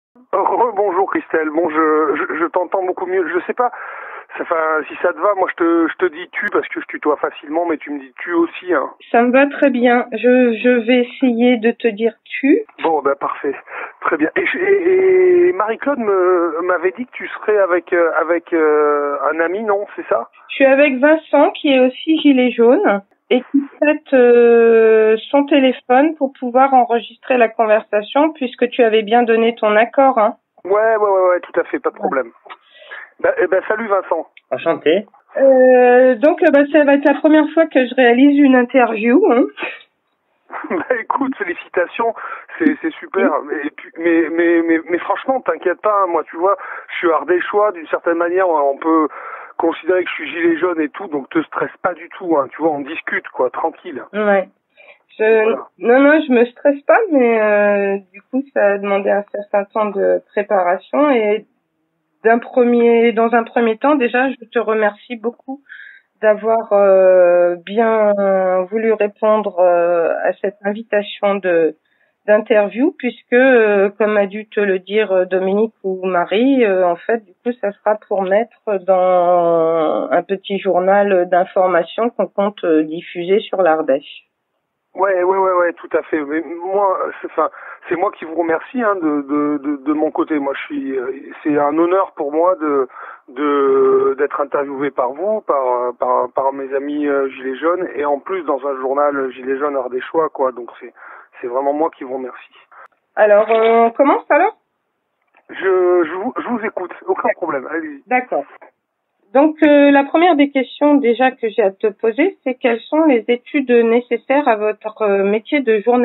Bonjour Christelle. Bon, je t'entends beaucoup mieux. Je sais pas, enfin, si ça te va, moi je te dis tu parce que je tutoie facilement, mais tu me dis tu aussi, hein. Ça me va très bien. Je vais essayer de te dire tu. Bon, ben parfait, très bien. Et Marie-Claude m'avait dit que tu serais avec un ami, non, c'est ça? Je suis avec Vincent qui est aussi gilet jaune et qui prête son téléphone pour pouvoir enregistrer la conversation puisque tu avais bien donné ton accord, hein. Ouais, tout à fait, pas de problème. Ben, salut Vincent. Enchanté. Donc ça va être la première fois que je réalise une interview, hein. Bah écoute, félicitations, c'est super. Mais franchement, t'inquiète pas, hein, moi tu vois, je suis ardéchois, d'une certaine manière, on peut considérer que je suis gilet jaune et tout, donc te stresse pas du tout, hein, tu vois, on discute quoi, tranquille. Ouais. Voilà. Non, je me stresse pas, mais du coup ça a demandé un certain temps de préparation et dans un premier temps déjà, je te remercie beaucoup d'avoir bien voulu répondre à cette invitation d'interview puisque comme a dû te le dire Dominique ou Marie, en fait du coup ça sera pour mettre dans un petit journal d'information qu'on compte diffuser sur l'Ardèche. Ouais, tout à fait. Mais moi, c'est moi qui vous remercie hein, de mon côté. Moi, c'est un honneur pour moi d'être interviewé par vous, par mes amis Gilets jaunes, et en plus dans un journal Gilets jaunes ardéchois, quoi. Donc c'est vraiment moi qui vous remercie. Alors, on commence alors ? Je vous écoute, aucun problème. Allez-y. D'accord. Donc, la première des questions déjà que j'ai à te poser, c'est quelles sont les études nécessaires à votre métier de journaliste ?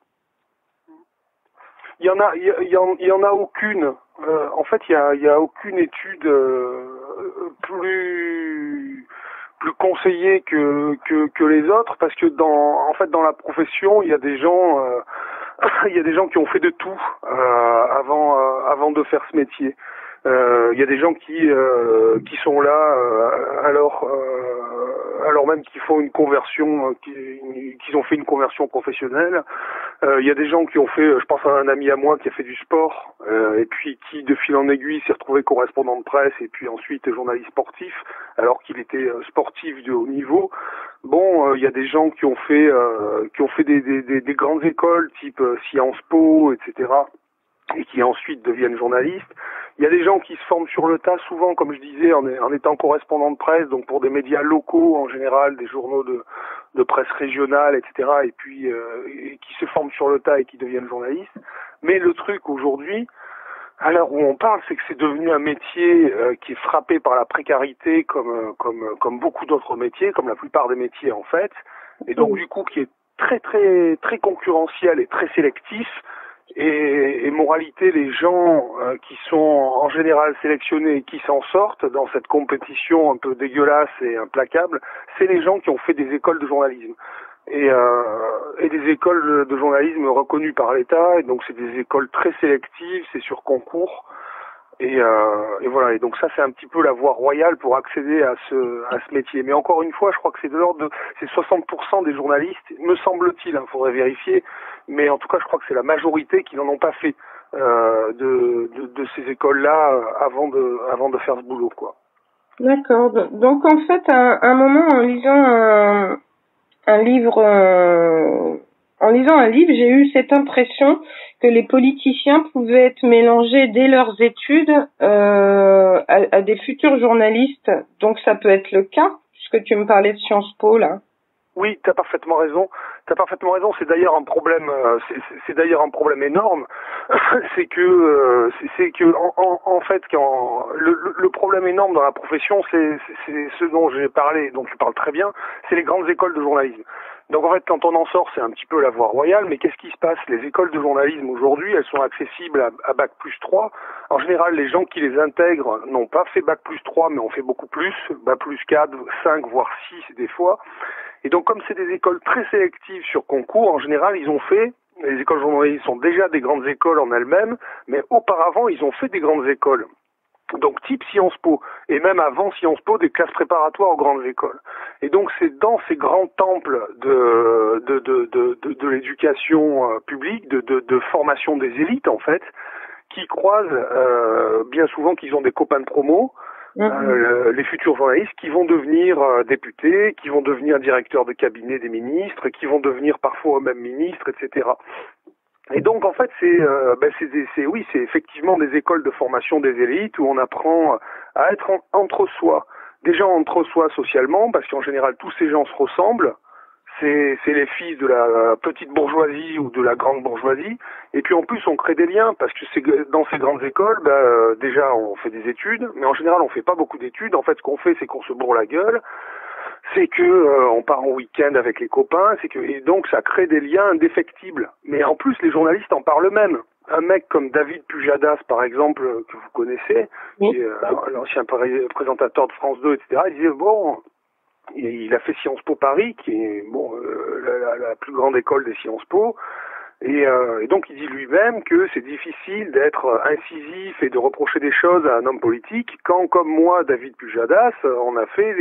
Il y en a aucune. En fait, il y a aucune étude plus conseillée que les autres parce que dans la profession, il y a des gens il y a des gens qui ont fait de tout avant de faire ce métier. Il y a des gens qui sont là alors même qu'ils font une conversion qu'ils ont fait une conversion professionnelle. Il y a des gens qui ont fait, je pense à un ami à moi qui a fait du sport et puis qui de fil en aiguille s'est retrouvé correspondant de presse et puis ensuite journaliste sportif alors qu'il était sportif de haut niveau. Bon, il y a des gens qui ont fait des grandes écoles type Sciences Po, etc. et qui ensuite deviennent journalistes. Il y a des gens qui se forment sur le tas, souvent, comme je disais, en étant correspondant de presse, donc pour des médias locaux en général, des journaux de presse régionale, etc. Et puis et qui se forment sur le tas et qui deviennent journalistes. Mais le truc aujourd'hui, à l'heure où on parle, c'est que c'est devenu un métier qui est frappé par la précarité, comme beaucoup d'autres métiers, comme la plupart des métiers en fait, et donc du coup qui est très concurrentiel et très sélectif. Et moralité, les gens qui sont en général sélectionnés et qui s'en sortent dans cette compétition un peu dégueulasse et implacable, c'est les gens qui ont fait des écoles de journalisme. Et des écoles de journalisme reconnues par l'État, et donc c'est des écoles très sélectives, c'est sur concours. Et voilà, et donc ça c'est un petit peu la voie royale pour accéder à ce métier. Mais encore une fois, je crois que c'est de l'ordre de c'est 60% des journalistes, me semble-t-il, hein, faudrait vérifier, mais en tout cas je crois que c'est la majorité qui n'en ont pas fait de ces écoles-là avant de faire ce boulot, quoi. D'accord. Donc en fait, à un moment, en lisant en lisant un livre, j'ai eu cette impression que les politiciens pouvaient être mélangés dès leurs études à des futurs journalistes. Donc ça peut être le cas, puisque tu me parlais de Sciences Po là. Oui, t'as parfaitement raison. C'est d'ailleurs un problème. C'est d'ailleurs un problème énorme. c'est que en fait, quand le problème énorme dans la profession, c'est ce dont j'ai parlé, dont tu parles très bien, c'est les grandes écoles de journalisme. Donc en fait, quand on en sort, c'est un petit peu la voie royale, mais qu'est-ce qui se passe? Les écoles de journalisme aujourd'hui, elles sont accessibles à Bac+3. En général, les gens qui les intègrent n'ont pas fait Bac+3, mais ont fait beaucoup plus, Bac+4, 5, voire 6 des fois. Et donc comme c'est des écoles très sélectives sur concours, en général, les écoles de journalisme sont déjà des grandes écoles en elles-mêmes, mais auparavant, ils ont fait des grandes écoles. Donc type Sciences Po, et même avant Sciences Po, des classes préparatoires aux grandes écoles. Et donc c'est dans ces grands temples de l'éducation publique, de formation des élites en fait, qui croisent bien souvent qu'ils ont des copains de promo, les futurs journalistes qui vont devenir députés, qui vont devenir directeurs de cabinet des ministres, qui vont devenir parfois eux-mêmes ministres, etc. Et donc en fait c'est effectivement des écoles de formation des élites où on apprend à être entre soi, déjà entre soi socialement, parce qu'en général tous ces gens se ressemblent. C'est les fils de la petite bourgeoisie ou de la grande bourgeoisie. Et puis en plus, on crée des liens parce que dans ces grandes écoles, déjà on fait des études, mais en général on fait pas beaucoup d'études. En fait, ce qu'on fait, c'est qu'on se bourre la gueule, c'est que on part en week-end avec les copains, et donc ça crée des liens indéfectibles. Mais en plus, les journalistes en parlent même. Un mec comme David Pujadas, par exemple, que vous connaissez, qui est l'ancien présentateur de France 2, etc., il disait il a fait Sciences Po Paris, qui est la plus grande école des Sciences Po, et donc il dit lui-même que c'est difficile d'être incisif et de reprocher des choses à un homme politique quand, comme moi, David Pujadas, on a fait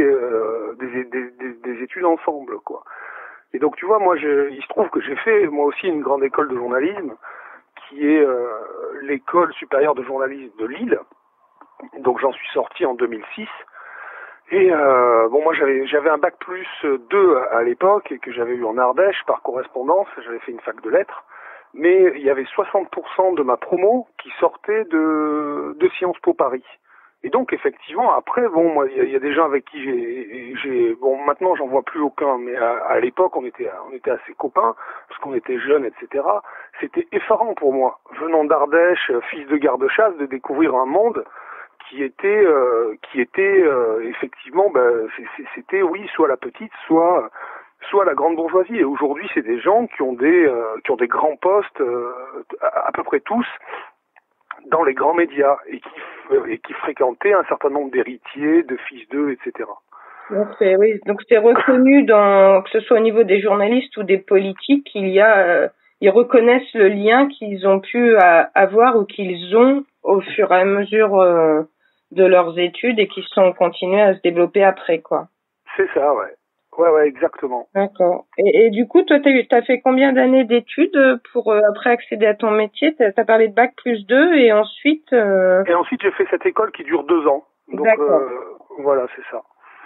des études ensemble, quoi. Et donc tu vois, il se trouve que j'ai fait moi aussi une grande école de journalisme, qui est l'école supérieure de journalisme de Lille. Donc j'en suis sorti en 2006. Et moi j'avais un bac plus 2 à l'époque et que j'avais eu en Ardèche par correspondance, j'avais fait une fac de lettres, mais il y avait 60% de ma promo qui sortait de Sciences Po Paris. Et donc effectivement après moi il y a des gens avec qui j'ai maintenant j'en vois plus aucun, mais à l'époque on était assez copains parce qu'on était jeunes, etc. C'était effarant pour moi, venant d'Ardèche, fils de garde-chasse, de découvrir un monde qui était effectivement c'était soit la petite soit la grande bourgeoisie. Et aujourd'hui c'est des gens qui ont des grands postes à peu près tous dans les grands médias et qui fréquentaient un certain nombre d'héritiers, de fils d'eux, etc. Donc c'est reconnu que ce soit au niveau des journalistes ou des politiques, ils reconnaissent le lien qu'ils ont pu avoir ou qu'ils ont au fur et à mesure de leurs études et qui sont continués à se développer après, quoi. C'est ça, ouais. Ouais, exactement. D'accord. Et du coup, toi, t'as fait combien d'années d'études pour après accéder à ton métier? T'as parlé de bac plus 2 et ensuite... Et ensuite, j'ai fait cette école qui dure 2 ans. Donc, voilà, c'est ça.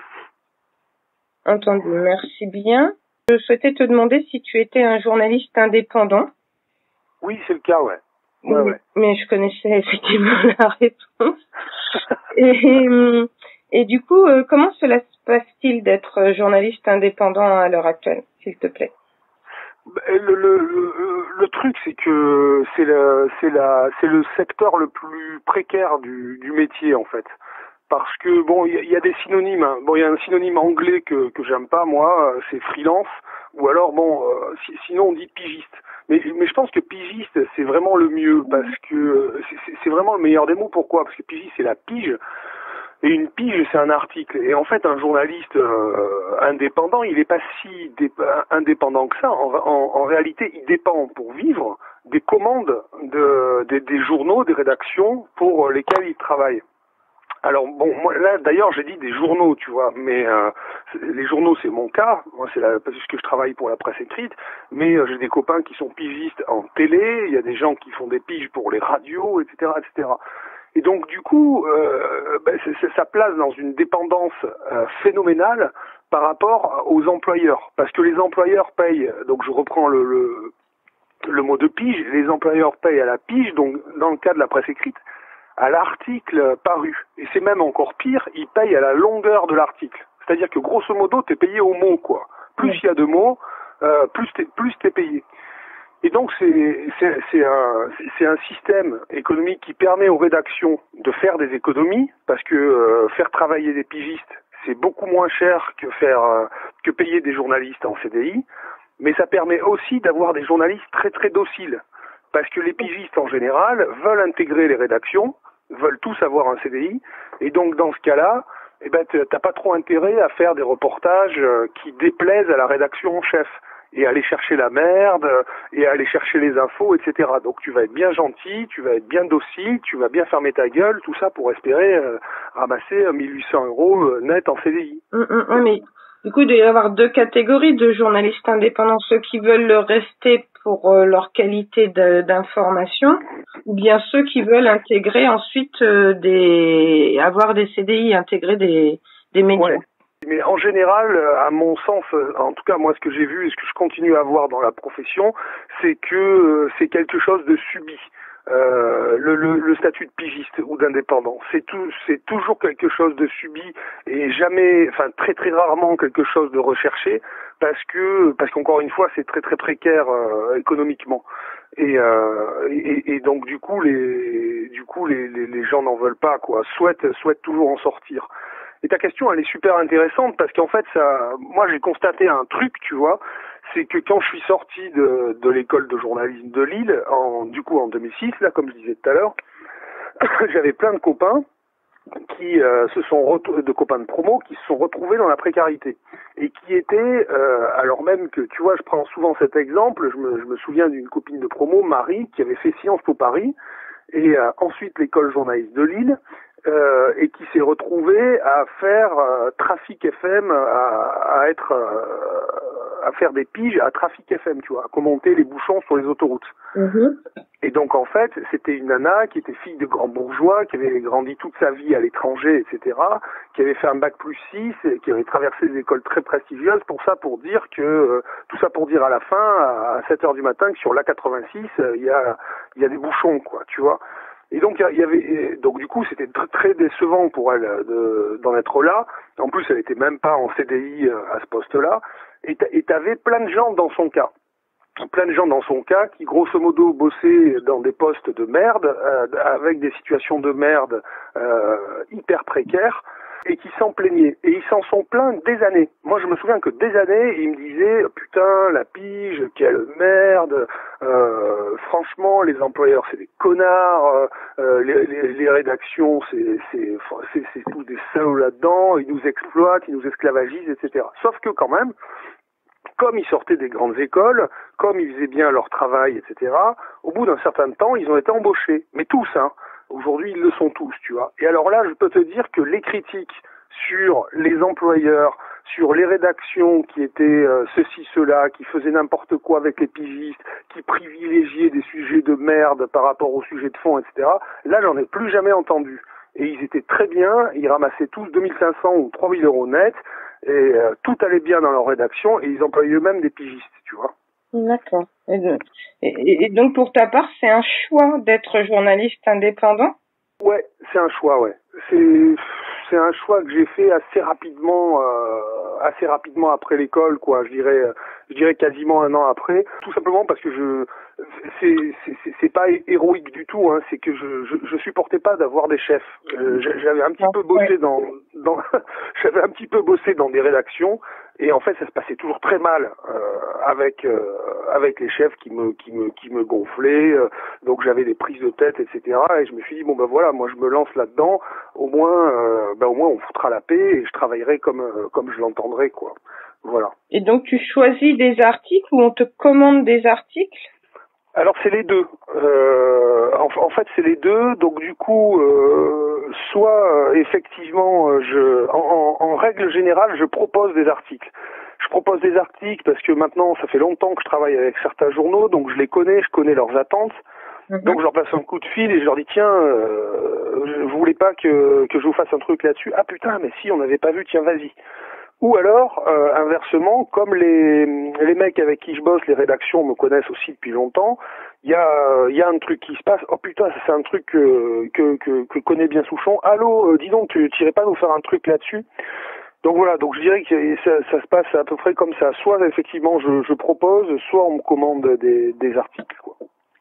Entendu, merci bien. Je souhaitais te demander si tu étais un journaliste indépendant. Oui, c'est le cas, ouais. Ouais. Mais je connaissais effectivement la réponse. Et du coup, comment cela se passe-t-il d'être journaliste indépendant à l'heure actuelle, s'il te plaît? Le truc, c'est que c'est le secteur le plus précaire du métier, en fait. Parce que il y a des synonymes. Hein. Il y a un synonyme anglais que j'aime pas, moi, c'est freelance. Ou alors sinon on dit pigiste. Mais je pense que pigiste c'est vraiment le mieux parce que c'est vraiment le meilleur des mots. Pourquoi? Parce que pigiste c'est la pige. Et une pige, c'est un article. Et en fait, un journaliste indépendant, il n'est pas si indépendant que ça. En réalité, il dépend pour vivre des commandes des journaux, des rédactions pour lesquelles il travaille. Alors moi là d'ailleurs j'ai dit des journaux, tu vois, mais les journaux c'est mon cas, moi parce que je travaille pour la presse écrite, mais j'ai des copains qui sont pigistes en télé, il y a des gens qui font des piges pour les radios, etc., etc. Et donc du coup ça place dans une dépendance phénoménale par rapport aux employeurs, parce que les employeurs payent, donc je reprends le mot de pige, les employeurs payent à la pige, donc dans le cas de la presse écrite, à l'article paru. Et c'est même encore pire, ils payent à la longueur de l'article. C'est-à-dire que grosso modo, t'es payé au mot, quoi. Plus il y a de mots, plus t'es payé. Et donc c'est un système économique qui permet aux rédactions de faire des économies, parce que faire travailler des pigistes, c'est beaucoup moins cher que payer des journalistes en CDI, mais ça permet aussi d'avoir des journalistes très très dociles. Parce que les pigistes, en général, veulent intégrer les rédactions, veulent tous avoir un CDI, et donc dans ce cas-là, t'as pas trop intérêt à faire des reportages qui déplaisent à la rédaction en chef, et aller chercher la merde, et aller chercher les infos, etc. Donc tu vas être bien gentil, tu vas être bien docile, tu vas bien fermer ta gueule, tout ça pour espérer ramasser 1 800 € net en CDI. Mais Du coup, il doit y avoir deux catégories de journalistes indépendants, ceux qui veulent le rester pour leur qualité d'information, ou bien ceux qui veulent intégrer ensuite avoir des CDI, intégrer des médias. Ouais. Mais en général, à mon sens, en tout cas moi ce que j'ai vu et ce que je continue à voir dans la profession, c'est que c'est quelque chose de subi. Le statut de pigiste ou d'indépendant, c'est toujours quelque chose de subi et jamais, enfin très très rarement quelque chose de recherché parce qu'encore une fois c'est très très précaire économiquement et donc du coup les gens n'en veulent pas quoi, souhaitent toujours en sortir. Et ta question, elle est super intéressante parce qu'en fait, moi, j'ai constaté un truc, tu vois, c'est que quand je suis sorti de l'école de journalisme de Lille, en 2006, là, comme je disais tout à l'heure, j'avais plein de copains de copains de promo qui se sont retrouvés dans la précarité et qui étaient, alors même que, tu vois, je prends souvent cet exemple, je me souviens d'une copine de promo, Marie, qui avait fait Sciences Po Paris et ensuite l'école journaliste de Lille. Et qui s'est retrouvé à faire Trafic FM, à faire des piges à Trafic FM, tu vois, à commenter les bouchons sur les autoroutes. Mm-hmm. Et donc en fait, c'était une nana qui était fille de grands bourgeois, qui avait grandi toute sa vie à l'étranger, etc., qui avait fait un bac+6, et qui avait traversé des écoles très prestigieuses, tout ça pour dire à la fin, à 7h du matin, que sur l'A86, il y a des bouchons, quoi, tu vois. Et donc donc du coup c'était très décevant pour elle d'en être là. En plus elle était même pas en CDI à ce poste-là. Et t'avais plein de gens dans son cas. Qui grosso modo bossaient dans des postes de merde, avec des situations de merde hyper précaires, et qui s'en plaignaient. Et ils s'en sont plaints des années. Moi, je me souviens que des années, ils me disaient « Putain, la pige, quelle merde franchement, les employeurs, c'est des connards, les rédactions, c'est tous des salauds là-dedans, ils nous exploitent, ils nous esclavagisent, etc. » Sauf que quand même, comme ils sortaient des grandes écoles, comme ils faisaient bien leur travail, etc., au bout d'un certain temps, ils ont été embauchés. Mais tous, hein. Aujourd'hui, ils le sont tous, tu vois. Et alors là, je peux te dire que les critiques sur les employeurs, sur les rédactions qui étaient ceci, cela, qui faisaient n'importe quoi avec les pigistes, qui privilégiaient des sujets de merde par rapport aux sujets de fond, etc., là, j'en ai plus jamais entendu. Et ils étaient très bien, ils ramassaient tous 2500 ou 3000 euros net, et tout allait bien dans leur rédaction, et ils employaient eux-mêmes des pigistes, tu vois. D'accord. Et donc, pour ta part, c'est un choix d'être journaliste indépendant? Ouais, c'est un choix, ouais. C'est un choix que j'ai fait assez rapidement après l'école, quoi. Je dirais quasiment un an après. Tout simplement parce que c'est pas héroïque du tout, hein. C'est que je supportais pas d'avoir des chefs. J'avais un petit peu bossé j'avais un petit peu bossé dans des rédactions. Et en fait, ça se passait toujours très mal avec les chefs qui me gonflaient. Donc j'avais des prises de tête, etc. Et je me suis dit bon ben voilà, moi je me lance là-dedans. Au moins on foutra la paix et je travaillerai comme je l'entendrai, quoi. Voilà. Et donc tu choisis des articles ou on te commande des articles? Alors c'est les deux. En fait c'est les deux. Donc du coup, soit effectivement, en règle générale, je propose des articles. Je propose des articles parce que maintenant ça fait longtemps que je travaille avec certains journaux, donc je connais leurs attentes. Donc je leur passe un coup de fil et je leur dis tiens, vous voulez pas que je vous fasse un truc là-dessus? Ah putain, mais si on n'avait pas vu, tiens vas-y. Ou alors, inversement, comme les mecs avec qui je bosse, les rédactions me connaissent aussi depuis longtemps, il y a un truc qui se passe. Oh putain, ça c'est un truc que connaît bien Souchon. Allô, dis donc, tu irais pas nous faire un truc là-dessus? Donc voilà, donc je dirais que ça se passe à peu près comme ça. Soit effectivement je propose, soit on me commande des articles, quoi.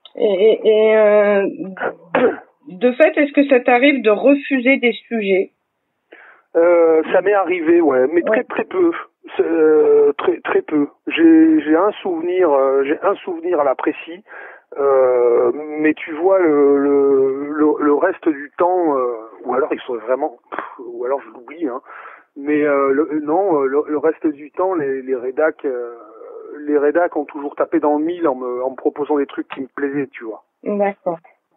De fait, est-ce que ça t'arrive de refuser des sujets? Ça m'est arrivé, ouais, mais très peu, très peu. J'ai un souvenir à la précis, mais tu vois le reste du temps, ou alors ils sont vraiment, ou alors je l'oublie, hein. Mais le reste du temps, les rédacs ont toujours tapé dans le mille en me proposant des trucs qui me plaisaient, tu vois. D'accord.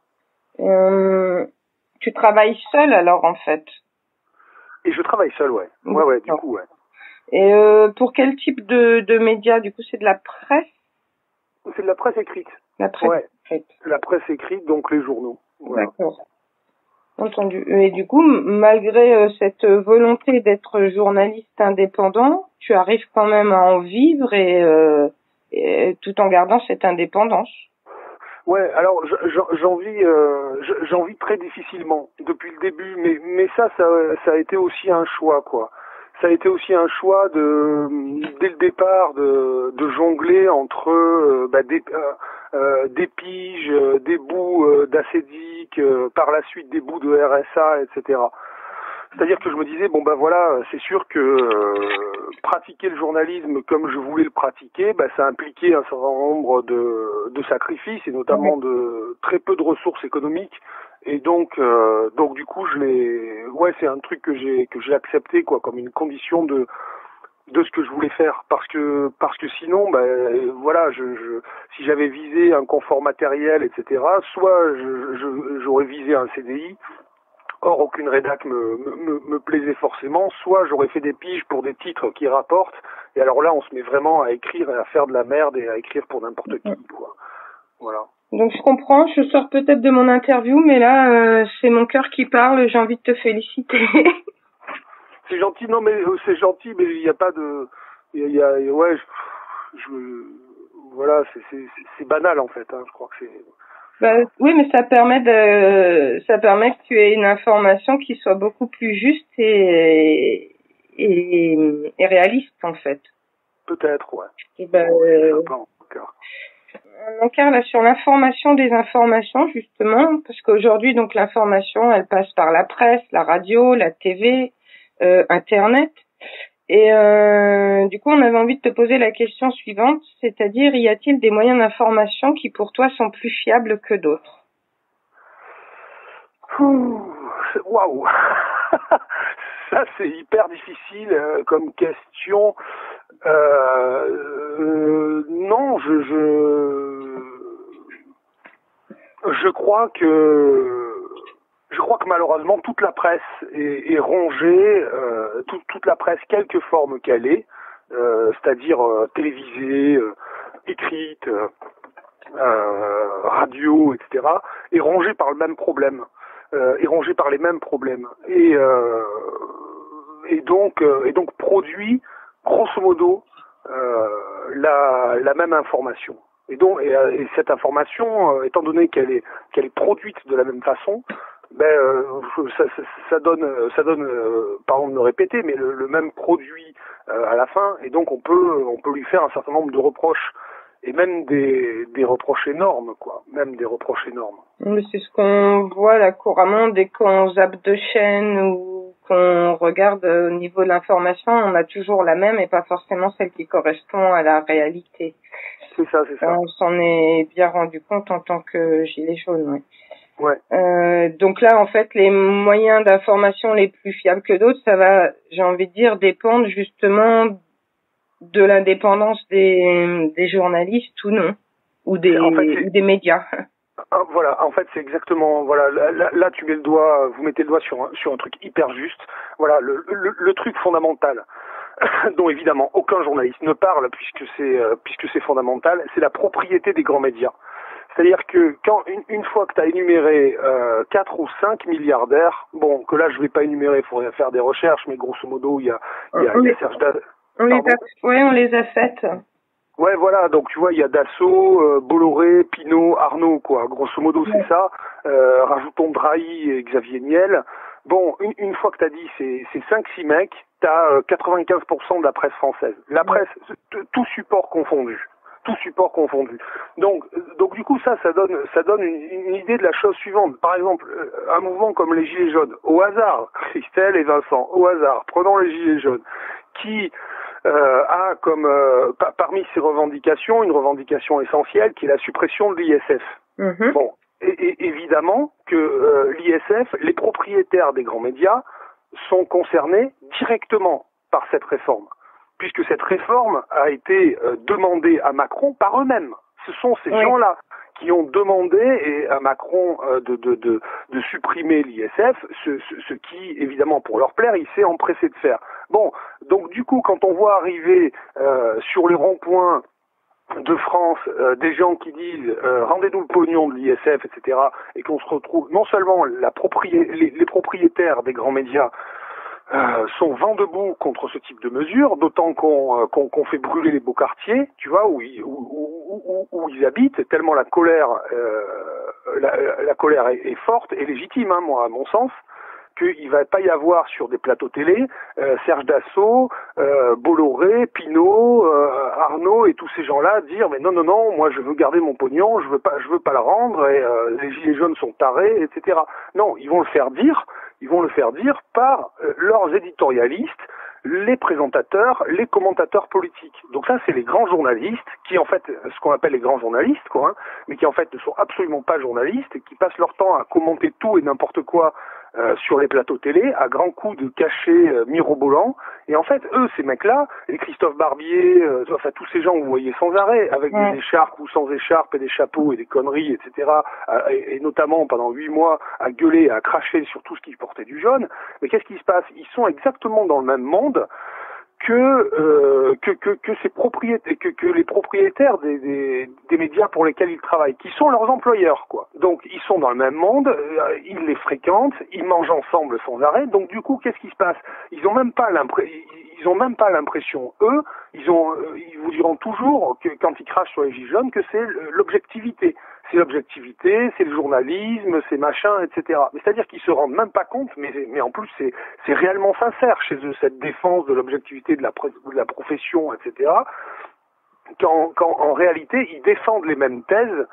Tu travailles seul alors en fait? Et je travaille seul, ouais. Ouais, du coup, ouais. Et pour quel type de médias? Du coup, c'est de la presse? C'est de la presse écrite. La presse écrite. La presse écrite, donc les journaux. Voilà. D'accord. Entendu. Et du coup, malgré cette volonté d'être journaliste indépendant, tu arrives quand même à en vivre et tout en gardant cette indépendance. Ouais, alors j'en vis très difficilement depuis le début, mais ça a été aussi un choix, quoi. Ça a été aussi un choix dès le départ de jongler entre des piges, des bouts d'acédique, par la suite des bouts de RSA, etc. C'est-à-dire que je me disais, bon ben voilà, c'est sûr que pratiquer le journalisme comme je voulais le pratiquer, ça impliquait un certain nombre de sacrifices et notamment de très peu de ressources économiques. Et donc du coup, c'est un truc que j'ai accepté, quoi, comme une condition de ce que je voulais faire, parce que sinon, voilà, si j'avais visé un confort matériel, etc., soit j'aurais visé un CDI. Or, aucune rédac me plaisait forcément, soit j'aurais fait des piges pour des titres qui rapportent, et alors là, on se met vraiment à écrire et à faire de la merde et à écrire pour n'importe qui, quoi. Voilà. Donc, je comprends, je sors peut-être de mon interview, mais là, c'est mon cœur qui parle, j'ai envie de te féliciter. C'est gentil, non, mais c'est gentil, mais il n'y a pas de... voilà, c'est banal, en fait, hein, je crois que c'est... Oui, mais ça permet que tu aies une information qui soit beaucoup plus juste et réaliste, en fait. Peut-être, ouais. Et donc, là, sur l'information des informations, justement, parce qu'aujourd'hui, donc, l'information, elle passe par la presse, la radio, la TV, Internet. Et du coup, on avait envie de te poser la question suivante, c'est-à-dire, y a-t-il des moyens d'information qui, pour toi, sont plus fiables que d'autres? Waouh. Ça, c'est hyper difficile comme question. Non, je crois que malheureusement toute la presse est rongée, toute la presse, quelque forme qu'elle est, c'est-à-dire télévisée, écrite, radio, etc., est rongée par le même problème, est rongée par les mêmes problèmes, et donc produit grosso modo la même information. Et cette information, étant donné qu'elle est produite de la même façon, ça donne, pardon de me répéter, mais le même produit à la fin, et donc on peut lui faire un certain nombre de reproches, et même des reproches énormes, quoi, même des reproches énormes. C'est ce qu'on voit là couramment dès qu'on zappe de chaîne ou qu'on regarde au niveau de l'information, on a toujours la même et pas forcément celle qui correspond à la réalité. C'est ça. On s'en est bien rendu compte en tant que gilet jaune, ouais. Ouais. Donc là, en fait, les moyens d'information les plus fiables que d'autres, ça va, j'ai envie de dire, dépendre justement de l'indépendance des journalistes ou non, ou des médias. Voilà, en fait, c'est exactement, voilà, là tu mets vous mettez le doigt sur un truc hyper juste. Voilà, le truc fondamental dont évidemment aucun journaliste ne parle puisque c'est fondamental, c'est la propriété des grands médias. C'est-à-dire que une fois que tu as énuméré 4 ou 5 milliardaires, bon, que là je vais pas énumérer, il faudrait faire des recherches, mais grosso modo, il y a Serge on les a faites. Ouais, voilà, donc tu vois, il y a Dassault, Bolloré, Pinault, Arnaud, quoi. Grosso modo, c'est ça. Rajoutons Drahi et Xavier Niel. Bon, une fois que t'as dit ces 5-6 mecs, t'as 95% de la presse française. La presse, tout support confondu. Tout support confondu. Donc du coup, ça donne une idée de la chose suivante. Par exemple, un mouvement comme les Gilets jaunes, au hasard, Christelle et Vincent, au hasard, prenons les Gilets jaunes, qui a comme parmi ses revendications une revendication essentielle qui est la suppression de l'ISF. Mm-hmm. Bon, et évidemment que l'ISF, les propriétaires des grands médias sont concernés directement par cette réforme, puisque cette réforme a été demandée à Macron par eux-mêmes. Ce sont ces gens-là qui ont demandé à Macron de supprimer l'ISF, ce qui, évidemment, pour leur plaire, il s'est empressé de faire. Bon, Donc du coup, quand on voit arriver sur les ronds-points de France des gens qui disent rendez-nous le pognon de l'ISF, etc., et qu'on se retrouve non seulement les propriétaires des grands médias sont vent debout contre ce type de mesures, d'autant qu'on fait brûler les beaux quartiers, tu vois, où ils habitent, tellement la colère est forte et légitime, hein, moi, à mon sens, qu'il va pas y avoir sur des plateaux télé Serge Dassault, Bolloré, Pinault, Arnaud et tous ces gens-là dire mais non, moi je veux garder mon pognon, je veux pas le rendre, et les gilets jaunes sont tarés, etc. Non, ils vont le faire dire par leurs éditorialistes, les présentateurs, les commentateurs politiques. Donc ça, c'est les grands journalistes qui, en fait, ce qu'on appelle les grands journalistes, quoi, hein, mais qui en fait ne sont absolument pas journalistes et qui passent leur temps à commenter tout et n'importe quoi sur les plateaux télé, à grands coups de cachets mirobolants. Et en fait, eux, ces mecs-là, les Christophe Barbier, enfin tous ces gens que vous voyez sans arrêt, avec des écharpes ou sans écharpes et des chapeaux et des conneries, etc., et notamment pendant 8 mois à gueuler, à cracher sur tout ce qui portait du jaune, mais qu'est-ce qui se passe? Ils sont exactement dans le même monde que les propriétaires des médias pour lesquels ils travaillent, qui sont leurs employeurs, quoi. Donc ils sont dans le même monde, ils les fréquentent, ils mangent ensemble sans arrêt. Donc du coup, qu'est-ce qui se passe? Ils ont même pas l'impression, eux, ils vous diront toujours que quand ils crachent sur les gilets jaunes que c'est l'objectivité. C'est l'objectivité, c'est le journalisme, c'est machin, etc. Mais c'est-à-dire qu'ils se rendent même pas compte, mais en plus c'est réellement sincère chez eux, cette défense de l'objectivité de la profession, etc. Quand en réalité ils défendent les mêmes thèses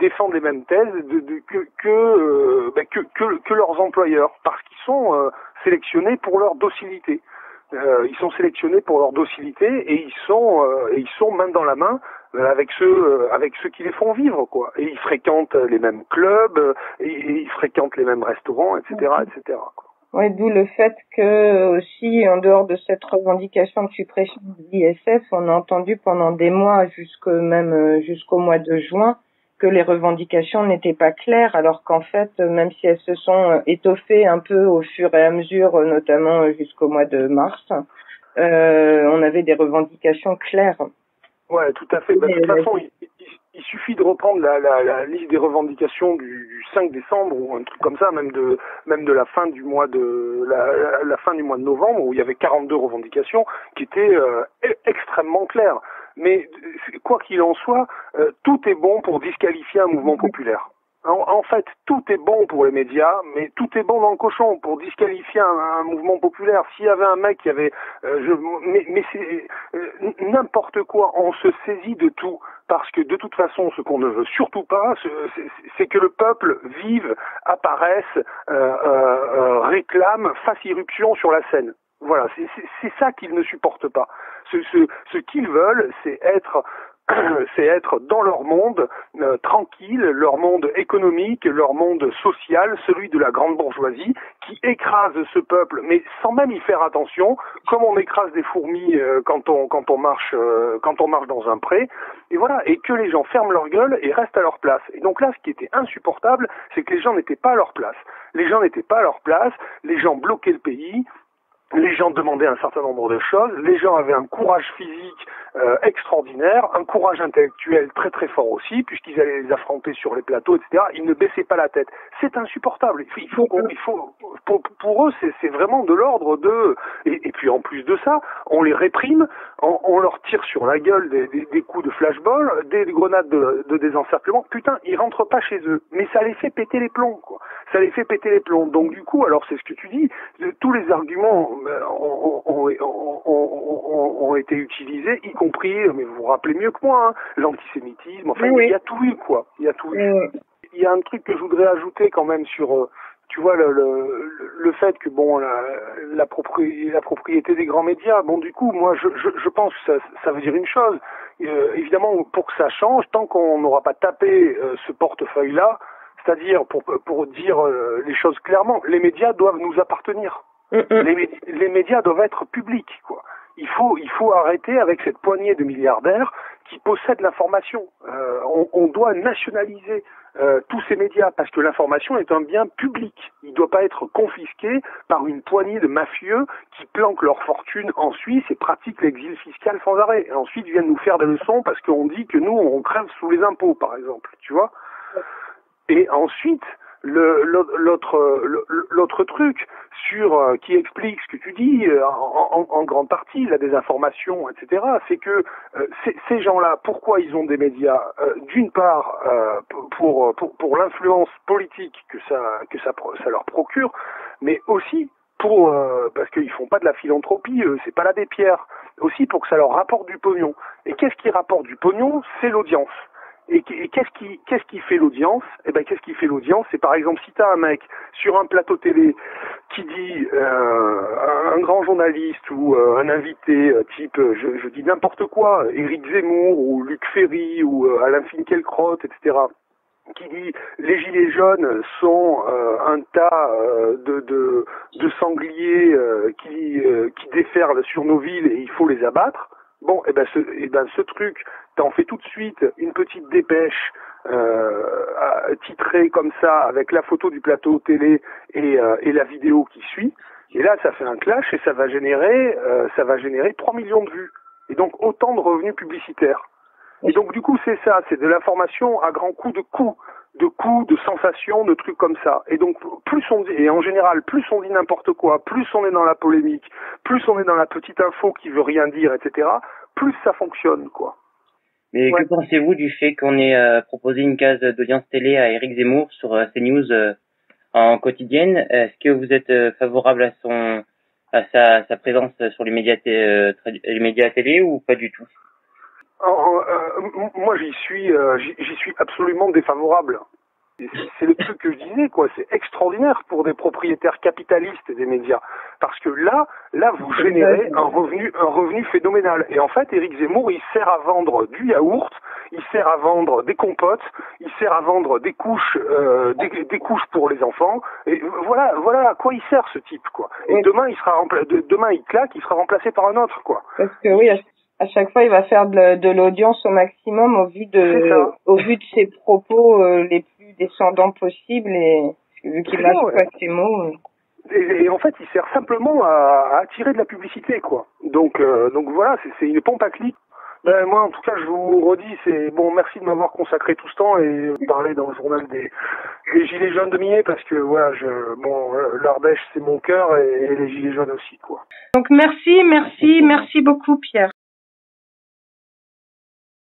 que leurs employeurs, parce qu'ils sont sélectionnés pour leur docilité. Ils sont sélectionnés pour leur docilité et ils sont main dans la main avec ceux qui les font vivre, quoi. Et ils fréquentent les mêmes clubs, et ils fréquentent les mêmes restaurants, etc., etc., quoi. Ouais, d'où le fait que aussi, en dehors de cette revendication de suppression de l'ISF, on a entendu pendant des mois, jusqu'au mois de juin, que les revendications n'étaient pas claires, alors qu'en fait, même si elles se sont étoffées un peu au fur et à mesure, notamment jusqu'au mois de mars, on avait des revendications claires. Ouais, tout à fait. De toute façon, il suffit de reprendre la liste des revendications du 5 décembre ou un truc comme ça, même de la fin du mois de la fin du mois de novembre, où il y avait 42 revendications qui étaient extrêmement claires. Mais quoi qu'il en soit, tout est bon pour disqualifier un mouvement populaire. En fait, tout est bon pour les médias, mais tout est bon dans le cochon pour disqualifier un mouvement populaire. S'il y avait un mec qui avait, c'est n'importe quoi, on se saisit de tout, parce que de toute façon, ce qu'on ne veut surtout pas, c'est que le peuple vive, apparaisse, réclame, fasse irruption sur la scène. Voilà, c'est ça qu'ils ne supportent pas. Ce qu'ils veulent, c'est être dans leur monde tranquille, leur monde économique, leur monde social, celui de la grande bourgeoisie, qui écrase ce peuple, mais sans même y faire attention, comme on écrase des fourmis quand on marche dans un pré, et voilà, et que les gens ferment leur gueule et restent à leur place. Et donc là, ce qui était insupportable, c'est que les gens n'étaient pas à leur place. Les gens n'étaient pas à leur place, les gens bloquaient le pays. Les gens demandaient un certain nombre de choses, les gens avaient un courage physique extraordinaire, un courage intellectuel très très fort aussi, puisqu'ils allaient les affronter sur les plateaux, etc. Ils ne baissaient pas la tête. C'est insupportable. Pour eux, c'est vraiment de l'ordre de... Et puis en plus de ça, on les réprime, on leur tire sur la gueule des coups de flashball, des grenades de désencerclement. Putain, ils rentrent pas chez eux. Mais ça les fait péter les plombs, quoi. Ça les fait péter les plombs. Donc du coup, alors c'est ce que tu dis, tous les arguments ont été utilisés, y compris, mais vous vous rappelez mieux que moi, hein, l'antisémitisme, enfin, oui. Il y a tout eu, quoi. Il y a tout eu. Il y a un truc que je voudrais ajouter quand même sur, tu vois, le fait que, bon, la propriété des grands médias, bon, du coup, moi, je pense que ça veut dire une chose. Évidemment, pour que ça change, tant qu'on n'aura pas tapé ce portefeuille-là, c'est-à-dire, pour dire les choses clairement, les médias doivent nous appartenir. Les médias doivent être publics, quoi. Il faut arrêter avec cette poignée de milliardaires qui possèdent l'information. On doit nationaliser tous ces médias, parce que l'information est un bien public. Il ne doit pas être confisqué par une poignée de mafieux qui planquent leur fortune en Suisse et pratiquent l'exil fiscal sans arrêt. Et ensuite viennent nous faire des leçons parce qu'on dit que nous, on crève sous les impôts, par exemple, tu vois. Et ensuite, l'autre truc sur qui explique ce que tu dis en grande partie, la désinformation, etc., c'est que ces gens-là, pourquoi ils ont des médias? D'une part, pour l'influence politique que ça leur procure, mais aussi parce qu'ils font pas de la philanthropie, c'est pas l'abbé Pierre, aussi pour que ça leur rapporte du pognon. Et qu'est-ce qui rapporte du pognon? C'est l'audience. Et qu'est-ce qui fait l'audience? Eh ben, qu'est-ce qui fait l'audience? C'est par exemple si t'as un mec sur un plateau télé qui dit un grand journaliste ou un invité type, je dis n'importe quoi, Éric Zemmour ou Luc Ferry ou Alain Finkielkraut, etc., qui dit les gilets jaunes sont un tas de sangliers qui déferlent sur nos villes et il faut les abattre. Bon, ce truc, t'en fais tout de suite une petite dépêche titrée comme ça avec la photo du plateau télé et la vidéo qui suit. Et là, ça fait un clash et ça va générer 3 millions de vues. Et donc autant de revenus publicitaires. Et donc du coup, c'est ça, c'est de l'information à grands coups de sensations, de trucs comme ça. Et donc plus on dit, et en général, plus on dit n'importe quoi, plus on est dans la polémique, plus on est dans la petite info qui veut rien dire, etc., plus ça fonctionne, quoi. Mais que pensez-vous du fait qu'on ait proposé une case d'audience télé à Éric Zemmour sur CNews en quotidienne? Est-ce que vous êtes favorable à sa présence sur les médias télé ou pas du tout? Moi, j'y suis absolument défavorable. C'est le truc que je disais, quoi. C'est extraordinaire pour des propriétaires capitalistes des médias, parce que là, vous générez un revenu phénoménal. Et en fait, Éric Zemmour, il sert à vendre du yaourt, il sert à vendre des compotes, il sert à vendre des couches, des couches pour les enfants. Et voilà à quoi il sert ce type, quoi. Et demain, demain il claque, il sera remplacé par un autre, quoi. Parce que oui. À chaque fois, il va faire de l'audience au maximum au vu de ses propos les plus descendants possibles et vu qu'il lâche pas ses mots. Et en fait, il sert simplement à attirer de la publicité, quoi. Donc voilà, c'est une pompe à clics. Ben, moi, en tout cas, je vous redis, c'est bon, merci de m'avoir consacré tout ce temps et parler dans le journal des Gilets jaunes de Millet, parce que voilà, l'Ardèche, c'est mon cœur et les Gilets jaunes aussi, quoi. Donc merci beaucoup, Pierre.